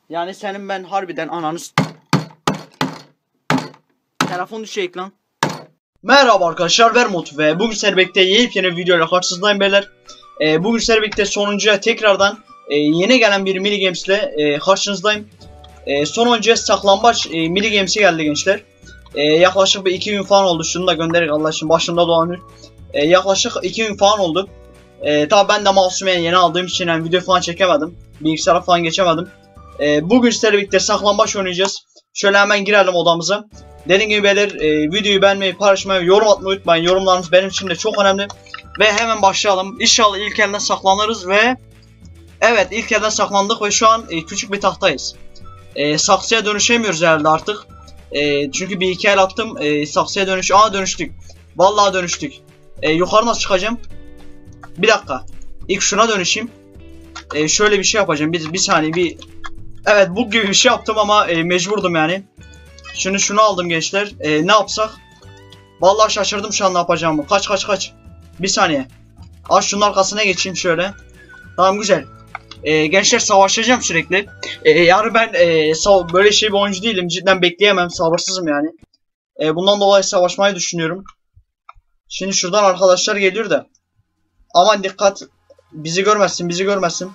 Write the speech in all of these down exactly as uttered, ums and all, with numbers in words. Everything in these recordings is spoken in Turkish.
Yani senin ben harbiden ananı s- Telefon düşecek lan. Merhaba arkadaşlar, Vermut ve bugün sizlerle birlikte yepyeni bir videoyla karşınızdayım beyler. Ee, bugün sizlerle birlikte sonuncuya tekrardan e, yeni gelen bir mini games ile e, karşınızdayım. E, sonuncuya saklambaç e, mini games'i geldi gençler. E, yaklaşık bir iki gün falan oldu. Şunu da gönderin Allah için, başımda dolanıyor. E, yaklaşık iki gün falan oldu. E, tabi ben de masum yani yeni aldığım için yani video falan çekemedim. Bilgisayara falan geçemedim. E, bugün sizlerle birlikte saklambaç oynayacağız. Şöyle hemen girelim odamıza. Dediğim gibi beyler, e, videoyu beğenmeyi, paylaşmayı, yorum atmayı unutmayın. Yorumlarınız benim için de çok önemli. Ve hemen başlayalım. İnşallah ilk elden saklanırız ve... Evet, ilk elden saklandık ve şu an e, küçük bir tahtayız. E, saksıya dönüşemiyoruz herhalde artık. E, çünkü bir iki el attım. E, saksıya dönüş... Aa, dönüştük. Vallahi dönüştük. E, yukarı nasıl çıkacağım? Bir dakika. İlk şuna dönüşeyim. E, şöyle bir şey yapacağım. Bir, bir saniye bir... Evet, bu gibi bir şey yaptım ama e, mecburdum yani. Şimdi şunu aldım gençler. E, ne yapsak? Vallahi şaşırdım şu an ne yapacağımı. Kaç kaç kaç. Bir saniye. Aa, şunun arkasına geçeyim şöyle. Tamam, güzel. E, gençler, savaşacağım sürekli. E, yani ben e, böyle şey bir oyuncu değilim. Cidden bekleyemem. Sabırsızım yani. E, bundan dolayı savaşmayı düşünüyorum. Şimdi şuradan arkadaşlar geliyor da. Aman dikkat. Bizi görmesin, bizi görmesin.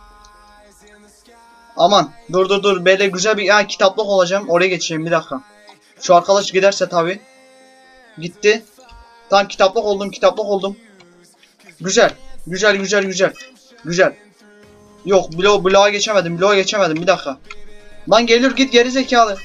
Aman dur dur dur. Böyle güzel bir yani kitaplık olacağım. Oraya geçeyim bir dakika. Şu arkadaş giderse tabi. Gitti. Tam kitaplık oldum, kitaplık oldum. Güzel. Güzel güzel güzel. Güzel. Yok, bloğa bloğa geçemedim. Bloğa geçemedim. Bir dakika. Lan gelir, git geri zekalı.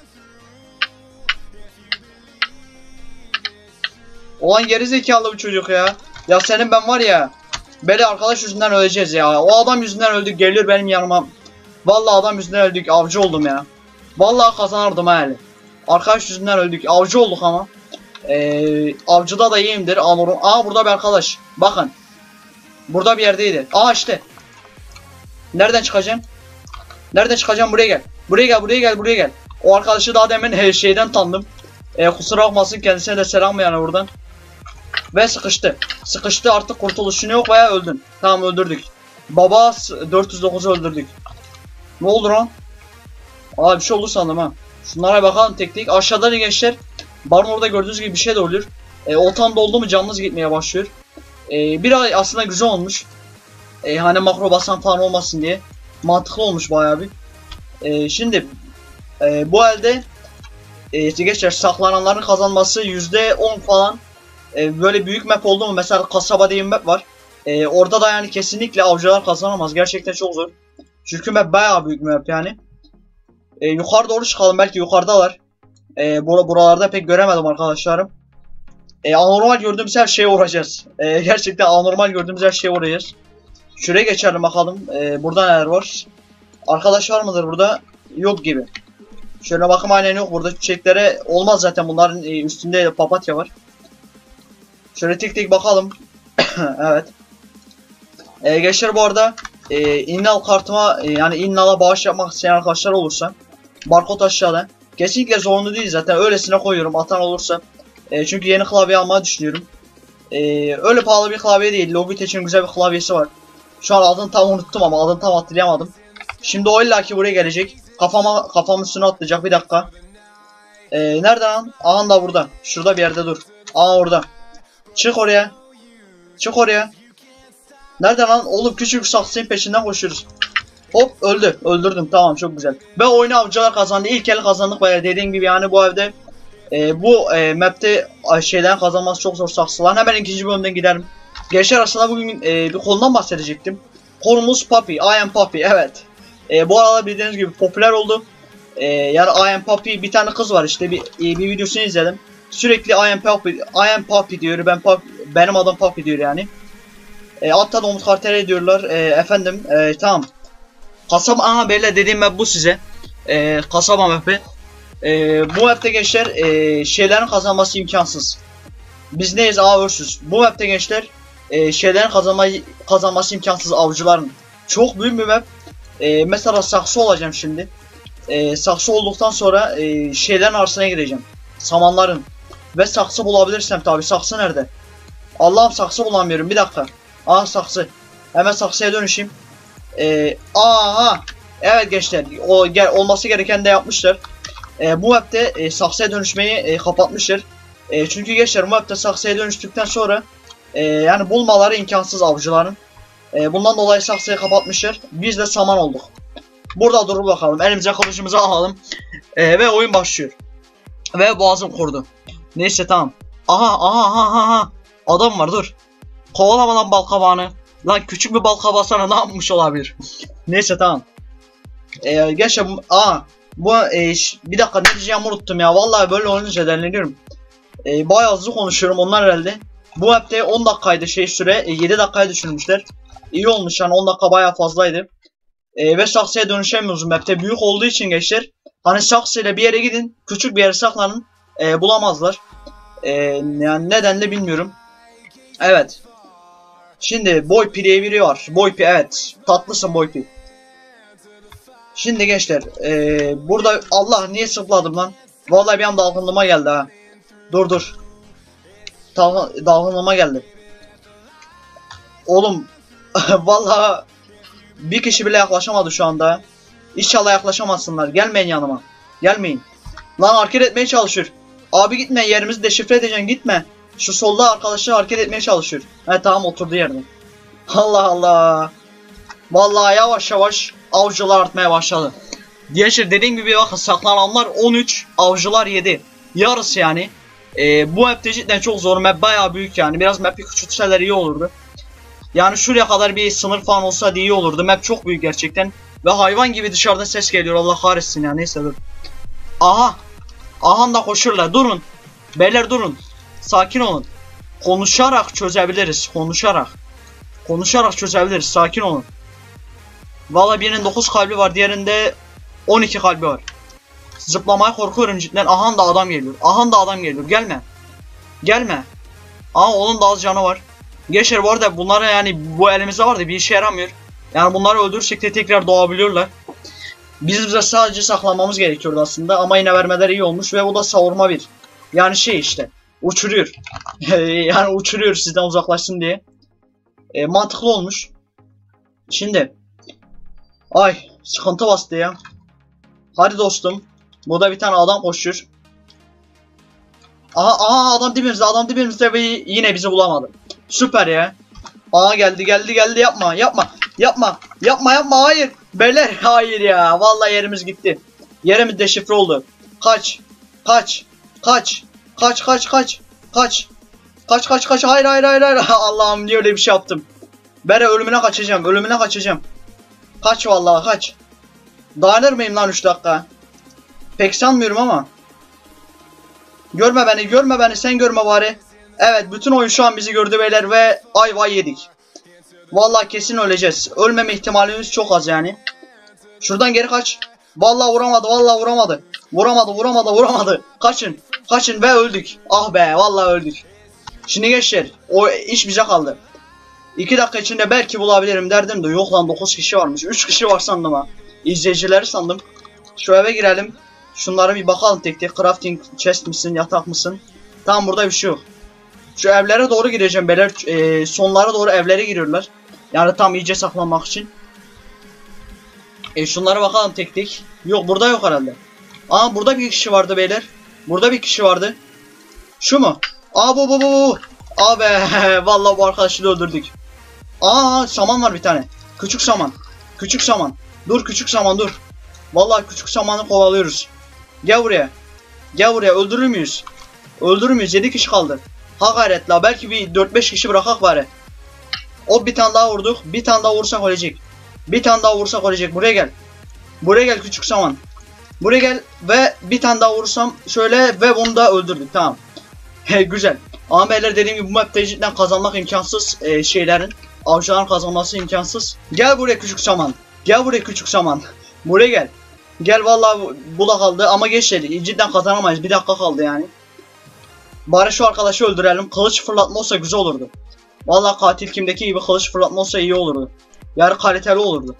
Olan geri zekalı bu çocuk ya. Ya senin ben var ya. Böyle arkadaş yüzünden öleceğiz ya. O adam yüzünden öldük, geliyor benim yanıma. Vallahi adam yüzünden öldük, avcı oldum ya. Vallahi kazanırdım hali. Arkadaş yüzünden öldük, avcı olduk ama. Ee, avcıda da iyiyimdir. Anurum. Aa, burada bir arkadaş. Bakın. Burada bir yerdeydi. Aa, işte. Nereden çıkacağım? Nereden çıkacağım? Buraya gel. Buraya gel, buraya gel, buraya gel. O arkadaşı daha demin her şeyden tanıdım. Ee, kusura bakmasın, kendisine de selam yani buradan. Ve sıkıştı. Sıkıştı, artık kurtuluşun yok veya öldün. Tamam, öldürdük. Baba dört yüz dokuzu öldürdük. Ne oldu lan? Aa, bir şey oldu sandım ha. Şunlara bakalım tek tek. Aşağıda ne gençler? Barın orada gördüğünüz gibi bir şey de oluyor. E, oltam doldu mu canınız gitmeye başlıyor. E, bir ay aslında güzel olmuş. E, hani makro basan falan olmasın diye. Mantıklı olmuş bayağı bir. E, şimdi e, bu elde e, gençler saklananların kazanması yüzde on falan. E, böyle büyük map oldu mu? Mesela kasaba diye bir map var. E, orada da yani kesinlikle avcılar kazanamaz. Gerçekten çok zor. Çünkü map bayağı büyük map yani. E, yukarı doğru çıkalım, belki yukarıdalar. E, bur buralarda pek göremedim arkadaşlarım. E, anormal gördüğümüz her şeye uğrayacağız. E, gerçekten anormal gördüğümüz her şeye uğrayacağız. Şuraya geçelim bakalım. E, burada neler var? Arkadaş var mıdır burada? Yok gibi. Şöyle bakım aynen yok. Burada çiçeklere olmaz zaten, bunların e, üstünde papatya var. Şöyle tek tek bakalım. Evet. E, gençler, bu arada e, innal kartıma e, yani innala bağış yapmak isteyen arkadaşlar olursa barkod aşağıda. Kesinlikle zorunlu değil zaten, öylesine koyuyorum atan olursa. E, çünkü yeni klavye almayı düşünüyorum. E, öyle pahalı bir klavye değil. Logitech'in güzel bir klavyesi var. Şu an adını tam unuttum ama adını tam hatırlayamadım. Şimdi o illaki buraya gelecek. Kafama kafamın üstüne atlayacak, bir dakika. E, nerede lan? Aha da burada. Şurada bir yerde dur. Aa, orada. Çık oraya. Çık oraya. Nerede lan? Oğlum, küçük saksının peşinden koşuyoruz. Hop, öldü. Öldürdüm. Tamam, çok güzel. Ve oyunu avcılar kazandı. İlk el kazandık bayağı, dediğim gibi yani bu evde. E, bu e, map'te şeyden kazanması çok zor saksılar. Hemen ikinci bölümden gidelim. Gençler, aslında bugün e, bir konudan bahsedecektim. Konumuz Poppy. I am Poppy. Evet. E, bu arada bildiğiniz gibi popüler oldu. E, yani I am Poppy, bir tane kız var işte, bir, e, bir videosunu izledim. Sürekli I am Poppy, I am Poppy diyor. Ben Poppy, benim adım Poppy diyor yani. E, hatta da Umut Kartel'e diyorlar. E, efendim e, tamam. Kasaba, aha böyle dediğim map bu size. E, kasaba map'i. E, bu map'te gençler e, şeylerin kazanması imkansız. Biz neyiz? Avcısız. Bu map'te gençler e, şeylerin kazanma, kazanması imkansız, avcıların. Çok büyük bir map. E, mesela saksı olacağım şimdi. E, saksı olduktan sonra e, şeylerin arasına gireceğim. Samanların. Ve saksı bulabilirsem tabi. Saksı nerede? Allah'ım, saksı bulamıyorum. Bir dakika. Aha, saksı. Hemen saksıya dönüşeyim. Ee, aha. Evet gençler, o gel olması gereken de yapmışlar. E, bu map'te e, saksıya dönüşmeyi e, kapatmışlar. E, çünkü gençler bu map'te saksıya dönüştükten sonra e, yani bulmaları imkansız avcıların. E, bundan dolayı saksıyı kapatmışlar. Biz de saman olduk. Burada durup bakalım. Elimize kılıcımızı alalım. E, ve oyun başlıyor. Ve boğazım kurdu. Neyse tamam. Aha aha aha aha. Adam var, dur. Kovalama lan balkabağını. Lan küçük bir balkabağı sana ne yapmış olabilir? Neyse tamam. Ee, gerçi aa bu e, bir dakika ne diyeceğimi unuttum ya. Vallahi böyle oynayınca deliriyorum. E, bayağı hızlı konuşuyorum onlar herhalde. Bu map'te on dakikaydı şey süre. E, yedi dakikaya düşürmüşler. İyi olmuş yani, on dakika bayağı fazlaydı. E, ve saksıya dönüşemiyoruz map'te. Büyük olduğu için gençler. Hani saksıyla bir yere gidin. Küçük bir yere saklanın. E, bulamazlar. E, yani neden de bilmiyorum. Evet. Şimdi Boypi diye biri var. Boypi, evet. Tatlısın Boypi. Şimdi gençler. E, burada Allah niye sıkladım lan. Vallahi bir anda dalgınlığıma geldi ha. Dur dur. Dal dalgınlığıma geldi. Oğlum. Vallahi bir kişi bile yaklaşamadı şu anda. İnşallah yaklaşamazsınlar. Gelmeyin yanıma. Gelmeyin. Lan hareket etmeye çalışıyor. Abi gitme, yerimizi deşifre edeceksin, gitme. Şu solda arkadaşlar hareket etmeye çalışıyor. He tamam, oturdu yerine. Allah Allah. Vallahi yavaş yavaş avcılar artmaya başladı. Gençler dediğim gibi bakın, saklananlar on üç, avcılar yedi. Yarısı yani. Ee, bu map'te cidden çok zor. Map bayağı büyük yani. Biraz map'i küçültseler iyi olurdu. Yani şuraya kadar bir sınır falan olsa iyi olurdu. Map çok büyük gerçekten. Ve hayvan gibi dışarıdan ses geliyor. Allah kahretsin ya. Neyse dur. Aha. Aha da koşurlar. Durun. Beyler durun. Sakin olun. Konuşarak çözebiliriz. Konuşarak. Konuşarak çözebiliriz. Sakin olun. Vallahi birinin dokuz kalbi var. Diğerinde on iki kalbi var. Zıplamaya korkuyorum cidden. Aha da adam geliyor. Aha da adam geliyor. Gelme. Gelme. Aa onun da az canı var. Gençler bu arada bunlara yani bu elimizde var da bir işe yaramıyor. Yani bunları öldürürsek de tekrar doğabiliyorlar. Biz bize sadece saklanmamız gerekiyordu aslında ama yine vermeleri iyi olmuş ve bu da savurma bir. Yani şey işte uçuruyor. Yani uçuruyor sizden uzaklaşsın diye. E, mantıklı olmuş. Şimdi. Ay sıkıntı bastı ya. Hadi dostum. Burada bir tane adam koşuyor. Aha, aha adam dibimizde, adam dibimizde ve yine bizi bulamadı. Süper ya. Aa geldi geldi geldi, yapma yapma yapma yapma yapma, hayır beyler, hayır ya, vallahi yerimiz gitti. Yerimiz deşifre oldu. Kaç kaç kaç kaç kaç kaç kaç kaç kaç kaç, hayır hayır hayır hayır. Allah'ım niye öyle bir şey yaptım. Ben ölümüne kaçacağım, ölümüne kaçacağım. Kaç vallahi kaç. Dayanır mıyım lan üç dakika? Pek sanmıyorum ama. Görme beni, görme beni, sen görme bari. Evet, bütün oyun şu an bizi gördü beyler ve ayva yedik. Vallahi kesin öleceğiz. Ölmeme ihtimalimiz çok az yani. Şuradan geri kaç. Vallahi vuramadı, vallahi vuramadı. Vuramadı, vuramadı, vuramadı. Kaçın, kaçın ve öldük. Ah be, vallahi öldük. Şimdi gençler, o iş bize kaldı. iki dakika içinde belki bulabilirim derdim de yok lan, dokuz kişi varmış. üç kişi var sandım ha. İzleyicileri sandım. Şu eve girelim. Şunlara bir bakalım tek tek. Crafting chest misin, yatak mısın? Tamam, burada bir şey yok. Şu evlere doğru gireceğim beyler. E, sonlara doğru evlere giriyorlar. Yani tam iyice saklanmak için. E, şunlara bakalım tek tek. Yok, burada yok herhalde. Aa, burada bir kişi vardı beyler. Burada bir kişi vardı. Şu mu? Aa bu bu bu bu. Abi vallahi bu arkadaşı da öldürdük. Aa saman var bir tane. Küçük saman. Küçük saman. Dur küçük saman dur. Vallahi küçük samanı kovalıyoruz. Gel buraya. Gel buraya, öldürür müyüz? Öldürür müyüz? yedi kişi kaldı. Ha gayret la, belki bir dört beş kişi bırakak bari. O bir tane daha vurduk. Bir tane daha vursak ölecek. Bir tane daha vursak ölecek. Buraya gel. Buraya gel küçük saman. Buraya gel ve bir tane daha vursam şöyle ve bunu da öldürdük. Tamam. Güzel. Ama beyler dediğim gibi bu map'te cidden kazanmak imkansız e, şeylerin. Avcıların kazanması imkansız. Gel buraya küçük saman. Gel buraya küçük saman. Buraya gel. Gel vallahi bu da kaldı ama geçti. Cidden kazanamayız. Bir dakika kaldı yani. Bari şu arkadaşı öldürelim. Kılıç fırlatma olsa güzel olurdu. Vallahi katil kimdeki gibi kılıç fırlatma olsa iyi olurdu. Yani kaliteli olurdu.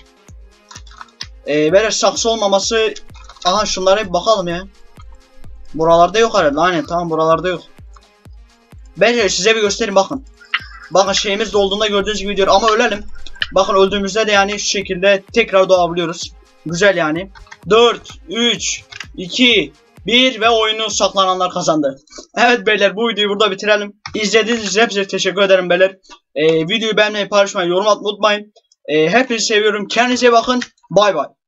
Ee, böyle saksı olmaması. Aha şunlara bir bakalım ya. Buralarda yok herhalde. Aynen tamam, buralarda yok. Bence size bir göstereyim bakın. Bakın şeyimiz dolduğunda gördüğünüz gibi diyor ama ölelim. Bakın öldüğümüzde de yani şu şekilde tekrar doğabiliyoruz. Güzel yani. dört, üç, iki, bir ve oyunu saklananlar kazandı. Evet beyler, bu videoyu burada bitirelim. İzlediğiniz için hepinize teşekkür ederim beyler. Ee, videoyu beğenmeyi, paylaşmayı, yorum atmayı unutmayın. Ee, hepinizi seviyorum. Kendinize bakın. Bay bay.